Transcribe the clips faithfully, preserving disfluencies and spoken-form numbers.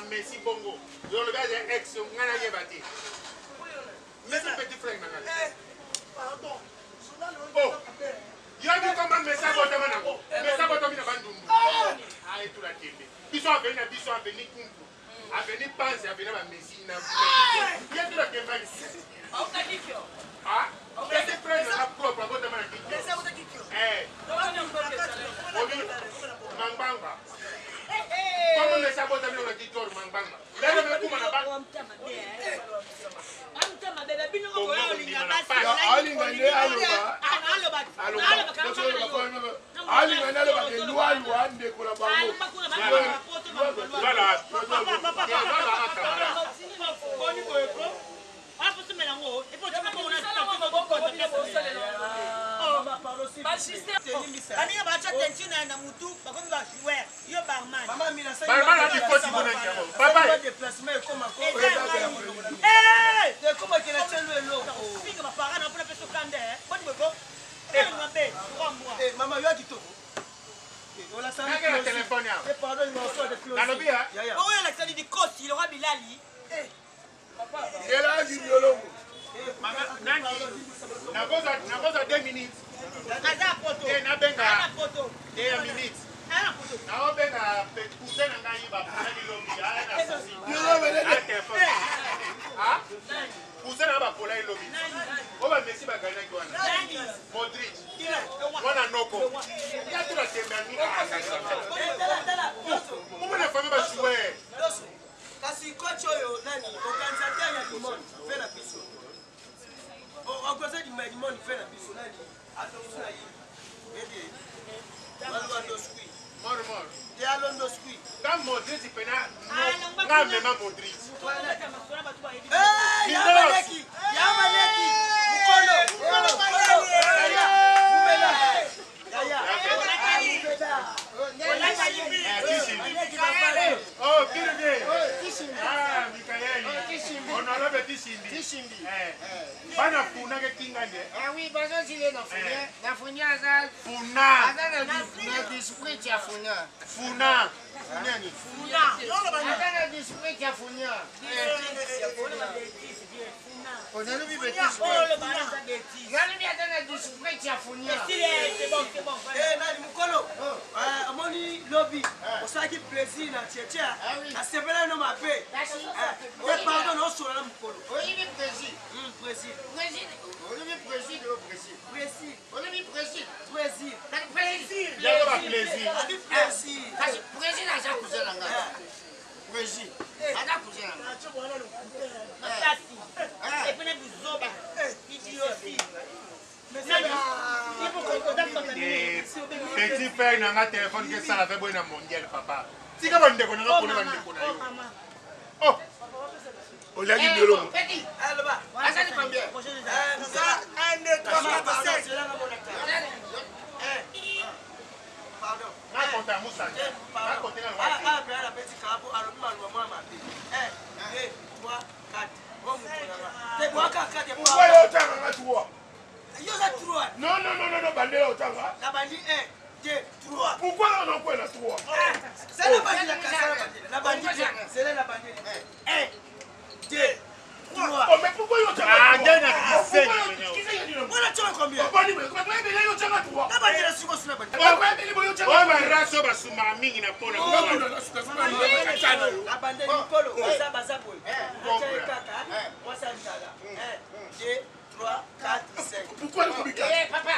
Messi Bongo. Je le gars est ex, on a rien bâti. Mais c'est petit frère, pardon. Oh, il y a dit comment Messi a voté maintenant. Messi a voté maintenant. Ah, et tout la télé. Ils sont venus, ils sont venus Kumpu. A venir penser à venir à Messi. Il y a tout la télé. Ah, c'est frère de la propre vote maintenant. Eh, Mambanga. Comment Messi a voté maintenant qui tourne Mambanga? Là, le mec, comment on a pas? Maman, il y a du tout. Voilà ça. Le téléphone. Pardon, il m'a fait des closes. Dans le bien. Oh, il a dit Coste, il aura Bilali. Papa. Il a dit violon. Maman, Nani. Na cosa, na cosa deux minutes. Ada photo. Eh, na benga. Ada photo. deux minutes. Ada photo. Na o benga pousser na ngai ba pousser ni lobi. Ala na sasi. Yo lo bele. Ah? Pousser na ba pola ni lobi. O ba Messi ba gagner quoi? Modric. Wana noko. Ya tu la tembani. Comment la famille va jouer? Kasi coach oyo nani? Organisateur ya Dimon fait la biso. Organisateur du Dimon fait la biso nani? Attention à lui. Aidez. Malwandosqui. Mor mor. Te alondosqui. Quand Modric pena. Nga mema Modric. Eh, ya Maleki. Ya Maleki. Mukolo. Mukolo. Mumela. Ya ya. Oh, qui revient? Ah, Michael. On a le petit Sindi. Tishindi. Eh. Bana funa ke kingande. Ah oui, bazo zile na funya. Na funya za. Funa. Azana na display ya funya. Funa. Funa ni. Funa. Azana display ya funya. On a le bébé. Oh, le balance de dix. Nani bi azana display ya funya. C'est bon, c'est bon. Eh, nani mukolo. Ah, amoni lobby. Osaki plaisir na checha. Na sebela no mabe. Eh, pardon, no so na mukolo. Oui, mais précis. Hum, précis. Précis. On est précis de précis. Précis. On est précis. Précis. Précis. Il y a pas plaisir. Précis. Kasi précis na za kuzela nga. Précis. Ada kuzela. Matati. Et puis na bizoba. Idioti. Petit frère n'a pas téléphone que ça la fait bonne mondial papa. Si quand on déconne on peut vendre pour nous. Oh. On l'a dit de l'homme. Petit. Allez bas. Asa ni combien? Ça un deux trois quatre cinq. Pardon. Na compte à Moussa. Na compte à Ah ah, bien la petite carapo à l'homme à moi ma vie. un deux trois quatre. Bon mon. T'es moi quatre quatre. Pourquoi il y a autant de trois? Yo ça trois. Non non non non non bandé autant là. La bandit un deux trois. Pourquoi on en prend la trois? C'est la bandit la casse la bandit. C'est la bandit. un deux trois. Oh mais pourquoi il y a autant de trois? Ah, gagne à dix-sept. Voilà tu as combien? Papa ni mais quoi mais il y a autant de trois. La bandit la suko sur la bandit. Ouais ouais mais il y a autant de trois. Ouais mais raso ba suma mingi na pona. La bandit Nicolo, ça baza boy. Acha kaka. Moi ça ndala. un deux trois quatre cinq. Pourquoi le compliqué? Eh papa,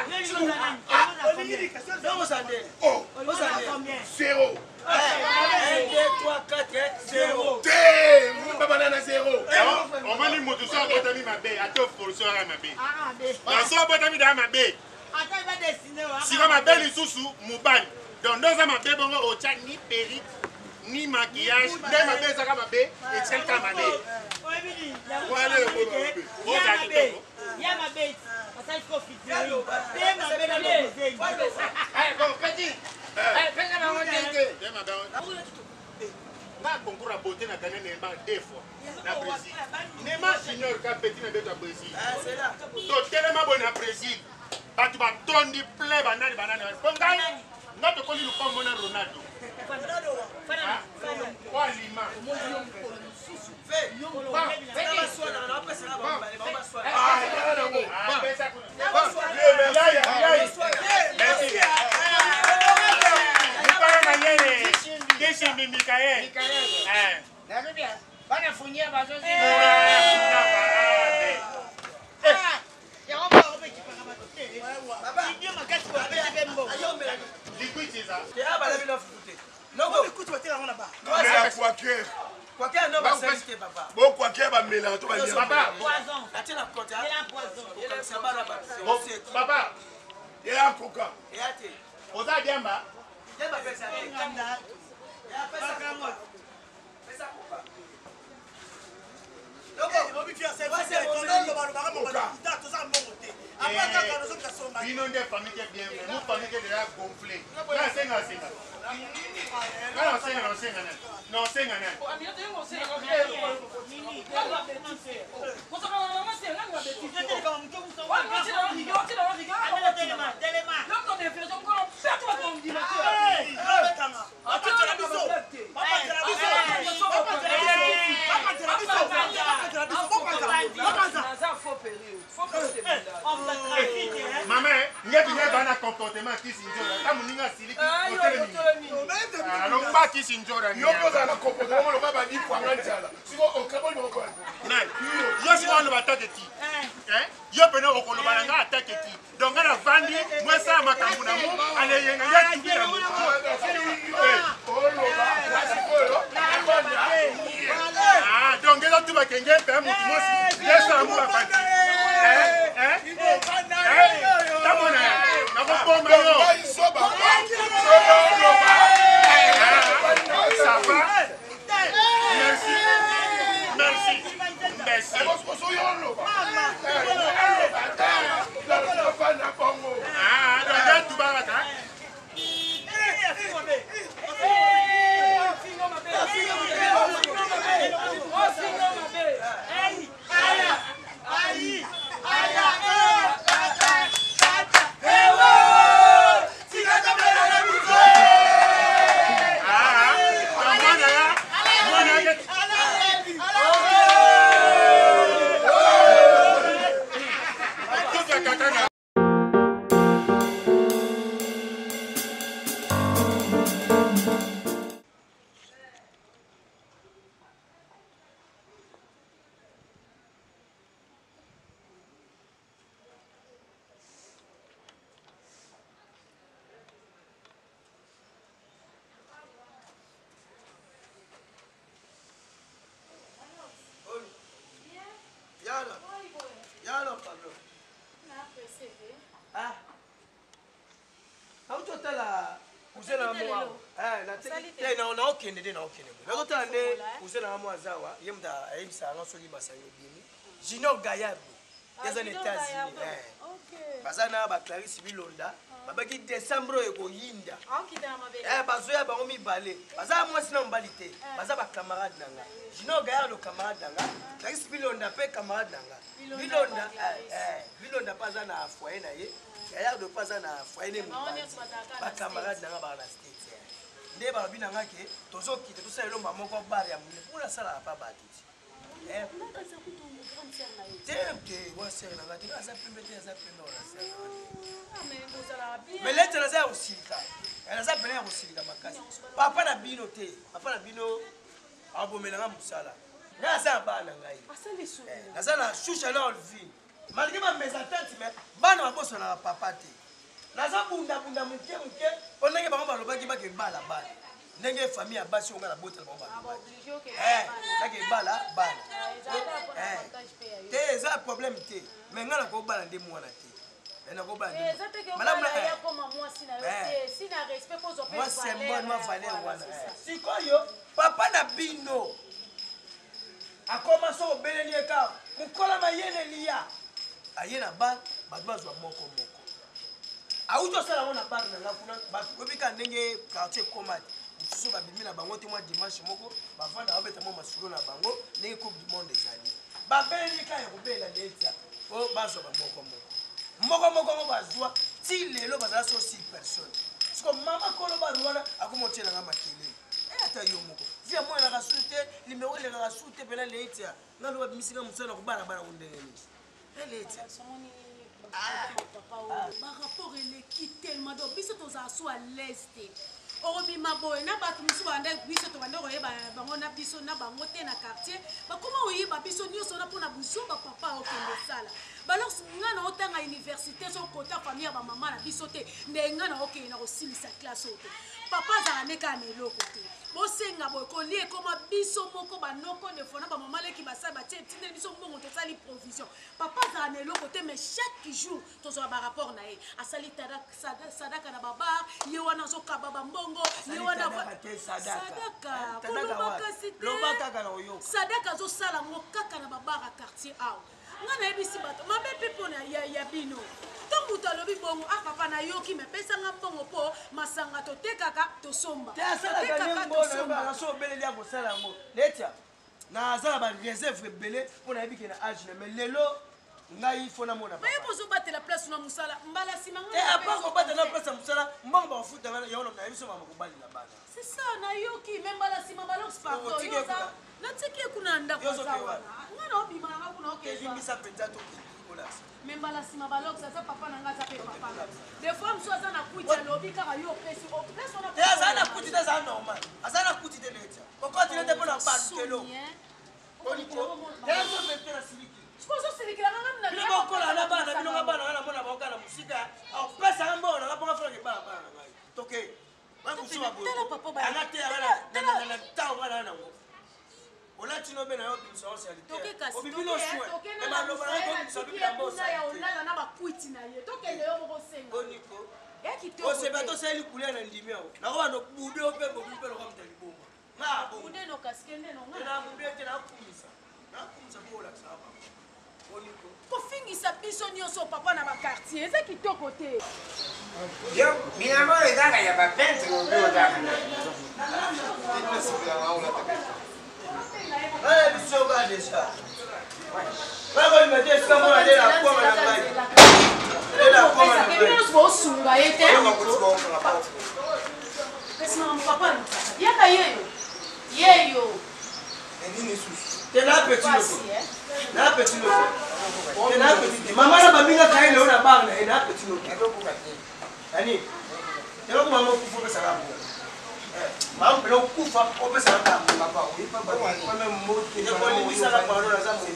oh, zéro. un deux trois quatre zéro. T'es, vous pas banana zéro. On va lui montrer ça à Botami ma baie, à toi pour le soir à ma baie. ah bé. Dans ça Botami dans ma baie. Attends, il va dessiner. Si ma baie les sous-sous, Mouban. Donc dans ça ma baie bon au chat ni perruque ni maquillage, dans ma baie ça ma baie et celle comme ma baie. Voilà le problème. Oh d'accord. Ya ma bête, ça il faut fixer. C'est ma bête dans le musée. Eh bon, petit. Eh, fais ça ma montagne. C'est ma baie. Na concours à beauté na gagné Neymar deux fois. Na Brésil. Neymar junior ka petit na bête à Brésil. Ah c'est là. Donc tellement bon à Brésil. Ba tu vas tondi plein banane banane. Ponga. Na to koli lu comme Ronaldo. Ronaldo. Quoi Lima. Kisi Mikael. Mikael. Eh. Nalo bien. Bana funyia bazo zi. Ah. Ya on va obe kipaka bato. Baba, ndio makati kwa beti bembo. Ayombe. Liquide ça. Ya bala bila fute. Noko écoute wa tela ngona ba. Mais quoi que Kwa kia no ba service papa. bon quoi que ba mélange to ba lia. Papa, Poison. Atina kota. Il a poison. Il a sabana ba. bon, papa, Il y a coca. Yate. oza diamba. Ya ba pesa. Nganda. Ya pesa. Bakamo. Pesa kupa. Bino nde famille qui est bien fait. Nous famille qui est déjà gonflée. Là senga senga. Là senga non senga non. Non senga non. Amina te ngo senga. Nini. Kosa kama mama senga ngwa beti. Tete kama mtu mtu. Wa ngoti na ngoti ngoti na ngoti. Amina telema telema. Loko de fezo ngo no peto wa ngomdi na. Eh. Kama. Papa tera biso. Papa tera biso. Papa tera biso. Papa tera biso. Papa tera biso. Maman, il y a un comportement qui s'injure. Quand on a siliki, on pas qui s'injure. Yo poza na comportement lo baba di kwa ngala. Siko okabo no ko. Nai. Yo si on va attaquer qui? Hein? Yo pena okolo balanga attaquer qui? Donc on a vendu moi ça makambu na mu, ale yenga ya tubi na mu. Oh lo ba, siko lo. Ah, donc là tu vas kenge pe mu tu mo si. Yeso mu ba fandi. Hein? Hein? Hein? Tamona. Na ko bomba yo. Ça va? Merci. Merci. Merci. Ah, donc là tu vas là. Yana. Yana Pablo. Ah. Auto tala uzela mo. Eh, na te na na okende de na okende. Na ko tala de uzela mo azawa, yemda ayimsa nga soli masanyo bini. Junior Gayabo. Yaza ne tazi. Eh. Okay. Bazana ba Clarisse Bilonda. Babaki décembre eko yinda. Eh bazoya ba omi balé. Baza moi sina mbalité. Baza ba camarade nanga. Junior Gayabo camarade nanga. Clarisse Bilonda pe camarade nanga. Bilonda eh Bilonda paza na foyer na ye. Gayabo paza na foyer ne mubali. Ba camarade nanga ba na state. Nde ba binanga ke tozo kite to sa elomba moko bar ya mune. Pula sala pa batiti. Eh Temke wa sera na ngati asa pembe te asa pembe wala sera. Mais lettre na za usilika. Ela za pena usilika makasi. Papa na bino te. Papa na bino abomelanga musala. Na za bana ngai. Asali su. Na za na shusha na olvi. Malgré ma mésentente mais bana maboso na papa te. Na za bunda bunda muke muke. Onenge bango balobaki ba ke bala bala. Nenge famille ya basi onga na botel bango bala. Eh, na ke bala bala. Eh. Te za problème te. Mais ngala ko bala ndé mwana te. Na ko bala. Madame ya koma mwasi na yote sina respect pour zo moi c'est moi ma valeur wana. Sikoyo papa na bino. Akoma so beleni eka. Mukola mayene liya. Ayena ba badwa zwa moko moko. Auto sala wana bar na ngafuna batu ko bika ndenge quartier komati. Mususu ba bimina bango te moi dimanche moko ba vanda obeta mo masulo na bango ndenge coupe du monde ezali. Ba beleni ka yobela letia. O bazo ba moko moko. Moko moko mo bazwa ti lelo bazala so six personnes. Siko mama kolo ba ruwana akomotiela nga makele. Eh ata yo moko. Via moi na rasute limero le rasute pela letia. Ngalo ba bimisika musana ko bana bana undengeni. Letia. Par rapport à l'équipe tellement donc, bis aux assos à l'est. orobima boye na bato mosusu banda biso tobanda koyeba bango na biso na bango te na quartier bakoma oyeba biso nyonso na mpona buzoba papa okende sala balors nga na otanga université so kota famille ya bamama na biso te nde nga na okende na kosilisa classe oyo te papa azala ne kaka na eloko te bosenga boye kolia ekoma biso moko banoko defo na bamama leki basala batie etindeli biso mbongo tosali provision papa azala na eloko te mais chaque jour tozwa barapport na ye asali sadaka na babar ye wana azokaba bambongo ye wana sadaka kolobakasi te sadaka azosala ngo kaka na babar ya quartier awa nga nayebisi bato mabe mpe mpona ya bino to moto alobi bongo a papa nayoki mepesanga mbongo mpo masanga totekaka tosomba asalaka obeleli ya kosala yango netia nazala bareserve ebele mpo nayebi ke na age na mais lelo ngai fo namona baye bozobatela place na mosala mbala nsima apart kobatela place ya mosala mbongo bakofuta yango nayebiso mama kobalela bana c'est ça nayoki me mbala nsima balose parto natiki ekuna ndako ngana obimanga kuna okeelimbisa mpenza tokikolasa me mbala nsima balokisa aza papa na nga aza mpe papa des fois mosu aza na kuti alobi kaka yo opesi aza na kuti te aza normal aza na kuti te netia kokotile te mpona balukelo bilokokola na bana bilonga bana nga namona baokana mosika opesanga mbona ngaponga fona kebana bana na ngai toke anga te na ntango nga na nango olati no bena yo bimisance ya lite obibino soin emaloba na yo bimisa bibila mbosa olala na bakwiti na ye tokende yo moko senga boniko oseba tosali kulia na ndimi yao nakoba no bude ope bobi mpe loka mutali bomba nga bo bude no kaskende no nga na bude te na kumisa na kumisa bola saba boniko kofingisa biso nyonso papa na bakartier eza kitoko te yo binamo ezanga ya bapeintre obi ozanga Allez, bisous, regardez ça. Allez, mettez ce qu'on a dit la pomme à la maille. Allez, la pomme à la maille. Allez, la pomme à la maille. Papa, il y a cahier. Il yo. T'es là, petit loco. Là, petit loco. T'es là, petit. Maman, la babine a cahier, on a barre, elle a petit loco. Annie, t'es là pour maman pour faire ça là. Maman, on coupe, on peut s'en faire. Papa, oui, papa, même mot qui est pas lui, ça la parole, ça me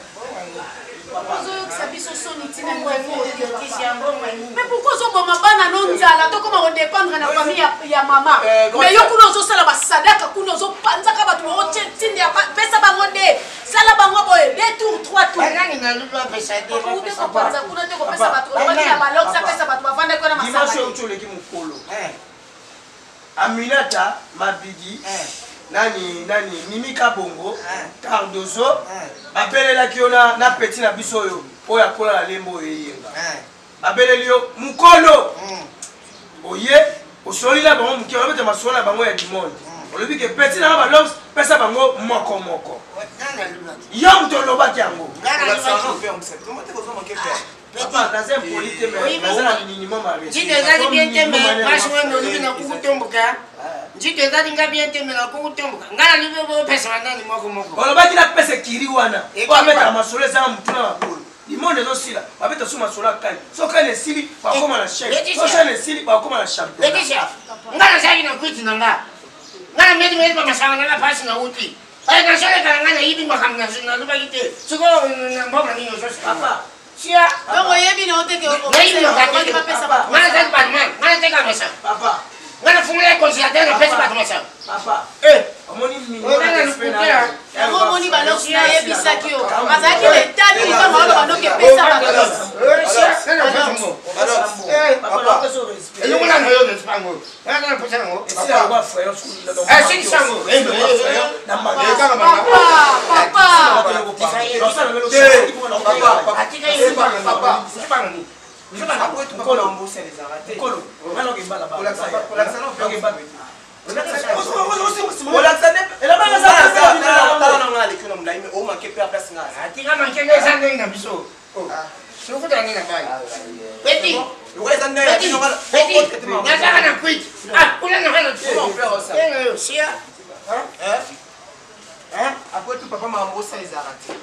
mais pourquoi on va m'abandonner non nzala to comment on dépendre na famille ya mama mais yo kuno zo sala ba sadaka kuno zo panzaka batu bo tindi ya pesa bango de sala bango boye deux tours trois tours ngani na lulu pesa de pesa panza kuno te ko pesa batu ba ya balok sa pesa batu bavanda ko na masala dimanche utoleki mukolo eh Aminata Mabidi nani nani Mimika Bongo Cardozo abelela kiona na petit na biso yo oya kola la lembo eyenga abeleli yo mukolo oye osoli la bango mukolo bete masola bango ya dimonde olobi ke petit na ba lox pesa bango moko moko yo mutoloba kyango papa dans un polité mais dans un minimum avec Njite ezali bien tembe franchement ngoli na kukutomboka Njite ezali nga bien tembe na kukutomboka ngala libe bo pesa wanani moko moko olobaki na pesa kiri wana oabeta masolo ezanga mutuna makolo limonde ezosila babeta so masolo akani sokani esili bakoma na chef sokani esili bakoma na champion Letisha ngala zali na kwiti na nga ngala medi medi ba masanga na pasi na uti ay na shole kana ngana yibi makamna na luba kite suko na mbona ninyo sosi papa Sia, donc yebi na oteke o pesa pesa papa. Mana teka batman, mana teka mesa. Papa. Ngana fumule congélateur na pesa batman mesa. Papa. Eh, omoni mini. Ngana lukutera. Yango moni balok na yebi sakio. Azaki le tani ni ba ba noke pesa batman. Eh, sia, ngana pesa ngo. Eh, papa. Eh, yo ngana yo respect ngo. Ngana pesa ngo. Papa wa frère school na. Eh, six sango. Eh, na mama. Papa, papa. Papa, atika yo papa. Sipanga ni. Après tout le monde c'est les arrêter. Kolo. Ngalo ke bala bala. Pour l'accent on fait bala. Après tout, papa m'a embauché les arrêtés.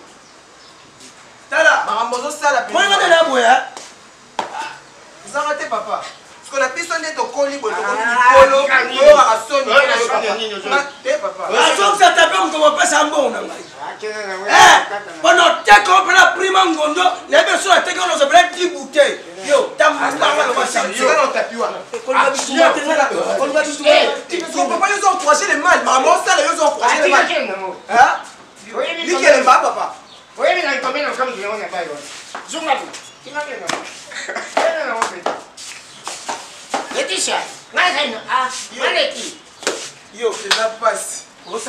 Tala, m'a embauché ça la vous arrêtez, papa. Parce que la personne est au colis, bon, polo, polo à son niveau. Aso ça tape on comme pas ça bon na ngai. Eh, pendant tes qu'on la prime ngondo, les personnes te qu'on se prend dix bouteilles. Yo, ta mama va le ça. Tu vas dans tapis wa. On va tout là. On va tout. Son papa ils ont encouragé les mal, maman ça ils ont encouragé les mal. Hein? Lui qui est le bas papa. Oui, mais il combien de comme je n'ai pas eu. Zoom là. Tu m'as bien. Laetitia, ngai ah, maleki. Yo, c'est la passe. Osa.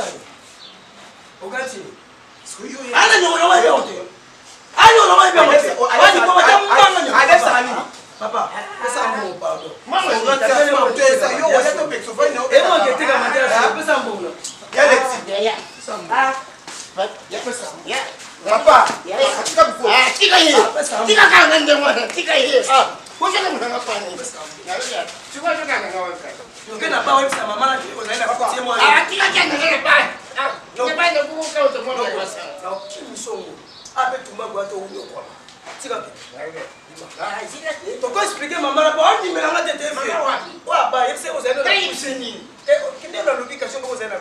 Ogati. Ana nyo na wapi wote? Ana na wapi wote? Wani kwa mtamba nyo. Alex Sani. Papa, pesa mo pardon. Mama, ogati mo tesa. Yo, wala to pexo fa ina. E mo keteka matera, pesa mo na. Ya Alex. Ya ya. Ah. Ya pesa. Ya. Papa, atika bufo. Ah, tika hiyo. Tika kanga ndio mwana, tika hiyo. Ah. Kwa sababu mnanga pani. Tu vois je kanga ngawaka. Ngena ba wewe sama mama na kiko naenda kutia mwa. Ah, tika kanga ngena pa. Ah, ne pa ndio kuka utomona kwa sasa. Na kimisongo. Ape tumba kwa to uyo kwa. Tika bi. Ah, zile. Pourquoi expliquer maman là pas on dit mais là tete fait. Wa ba yebse ko zaina. Kai bisini. Eh, kinde na l'obligation ko zaina.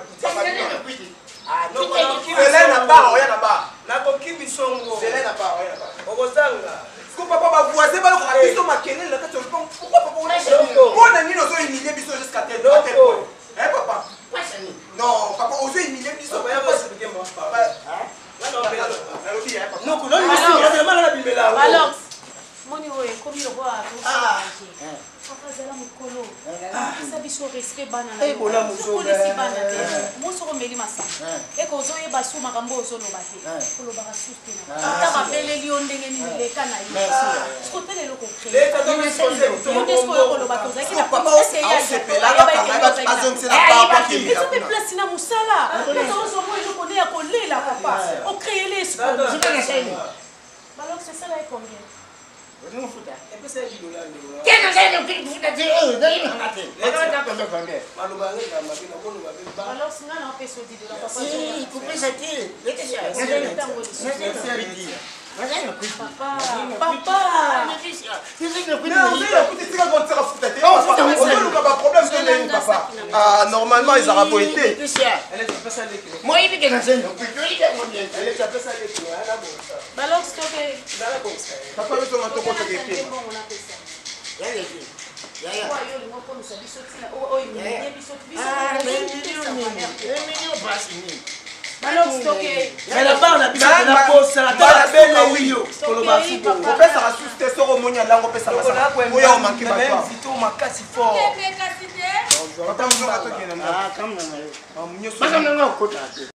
Ah, non, Zele na ba, oya na ba. Na ko kimisongo. Zele na ba, oya na ba. Okozanga. Parce que papa va voisin va le rapisto makenel là quand pourquoi papa on est on a mis nos humilier biso jusqu'à tête à tête. Hein papa? Non, papa on veut humilier biso Papa ya pas expliquer moi papa. Hein? Non non, papa. Non, non, non, non, la Bible là. Alors, moni oye komi le roi. Ah. Papa zala mukolo. Ça biso respect bana na. Eh bona muzo. Ko bana te. Mo so meli masa. E ko zo ye basu makambo zo no bate. Ko lo ba suste na. Ta ba bele li ondenge ni le kana yi. Ko tele lo ko kre. Le ta do responsable. Mo desko ko lo ba ko zaki na papa on se fait là là quand même azom c'est la papa qui est. Tu peux place na musala. Ko zo mo yo ko ne ya ko lela papa. O créer les espoirs. Alors c'est ça là combien? Não futa. É pra ser de dolar. Quem não sei não fica futa de eu, daí não mate. Não dá para não vender. Mas no banco da máquina quando vai ver. Alors se não não pessoa de dolar papa. Sim, por isso aqui. Deixa eu. Não sei. Mas aí não cuida. Papa, papa. Não disse. Não sei não cuida. Non, c'est la petite fille quand tu vas foutre. On va pas problème que les papa. Ah, normalement ils auraient pas été. Elle est pas ça les clés. Moi il que dans scène. Il est mon bien. Elle est pas ça les clés. Elle a bon ça. Alors c'est que dans la boxe. Papa veut ton manteau contre les pieds. Ya ya. Ya ya. Wa yo lingo kono sa biso tina. O o ni ni biso biso. Ah, mais il est pas fini. Alors c'est que Mais la barre na biso na poste la ta belle wiyo. Koloba fubo. On peut ça suster sur au monia là on peut ça ça. Oya o manquer ba toi. Vito makasi fort. Papa mzo ka to kina. Ah, comme non. Ah, mnyo. Pas comme non, côté.